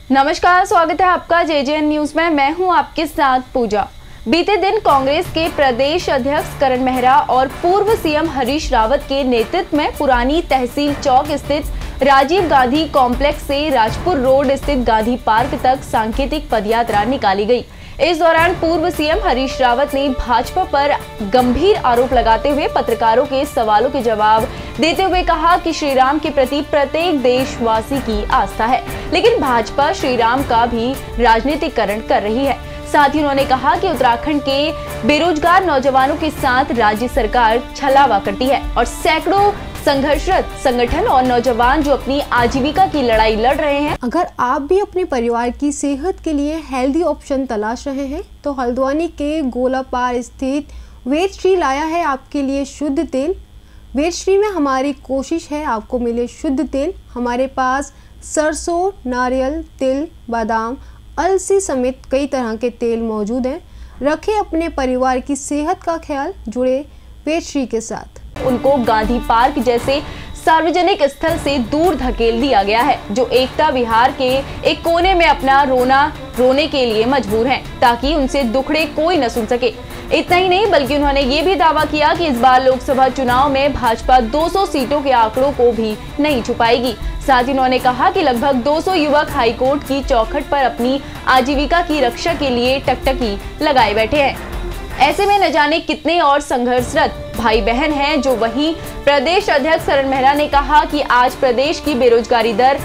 नमस्कार, स्वागत है आपका जेजेएन न्यूज में। मैं हूं आपके साथ पूजा। बीते दिन कांग्रेस के प्रदेश अध्यक्ष करण मेहरा और पूर्व सीएम हरीश रावत के नेतृत्व में पुरानी तहसील चौक स्थित राजीव गांधी कॉम्प्लेक्स से राजपुर रोड स्थित गांधी पार्क तक सांकेतिक पदयात्रा निकाली गई। इस दौरान पूर्व सीएम हरीश रावत ने भाजपा पर गंभीर आरोप लगाते हुए पत्रकारों के सवालों के जवाब देते हुए कहा कि श्रीराम के प्रति प्रत्येक देशवासी की आस्था है, लेकिन भाजपा श्रीराम का भी राजनीतिकरण कर रही है। साथ ही उन्होंने कहा कि उत्तराखंड के बेरोजगार नौजवानों के साथ राज्य सरकार छलावा करती है और सैकड़ों संघर्षरत संगठन और नौजवान जो अपनी आजीविका की लड़ाई लड़ रहे हैं। अगर आप भी अपने परिवार की सेहत के लिए हेल्दी ऑप्शन तलाश रहे हैं तो हल्द्वानी के गोलापार स्थित वेदश्री लाया है आपके लिए शुद्ध तेल। वेदश्री में हमारी कोशिश है आपको मिले शुद्ध तेल। हमारे पास सरसों, नारियल तेल, बादाम, अलसी समेत कई तरह के तेल मौजूद हैं। रखें अपने परिवार की सेहत का ख्याल, जुड़े वेदश्री के साथ। उनको गांधी पार्क जैसे सार्वजनिक स्थल से दूर धकेल दिया गया है, जो एकता विहार के एक कोने में अपना रोने के लिए मजबूर हैं, ताकि उनसे दुखड़े कोई न सुन सके। इतना ही नहीं बल्कि उन्होंने ये भी दावा किया कि इस बार लोकसभा चुनाव में भाजपा 200 सीटों के आंकड़ों को भी नहीं छुपाएगी। साथ ही उन्होंने कहा कि लगभग 200 युवक हाईकोर्ट की चौखट पर अपनी आजीविका की रक्षा के लिए टकटकी लगाए बैठे हैं। ऐसे में न जाने कितने और संघर्षरत भाई बहन हैं। जो वहीं प्रदेश अध्यक्ष करण मेहरा ने कहा कि आज प्रदेश की बेरोजगारी दर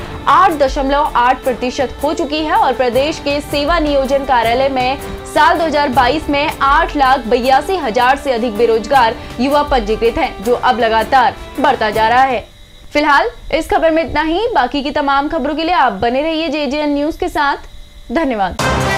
8.8% हो चुकी है और प्रदेश के सेवा नियोजन कार्यालय में साल 2022 में 8,82,000 से अधिक बेरोजगार युवा पंजीकृत हैं, जो अब लगातार बढ़ता जा रहा है। फिलहाल इस खबर में इतना ही। बाकी की तमाम खबरों के लिए आप बने रहिए जेजेएन न्यूज के साथ। धन्यवाद।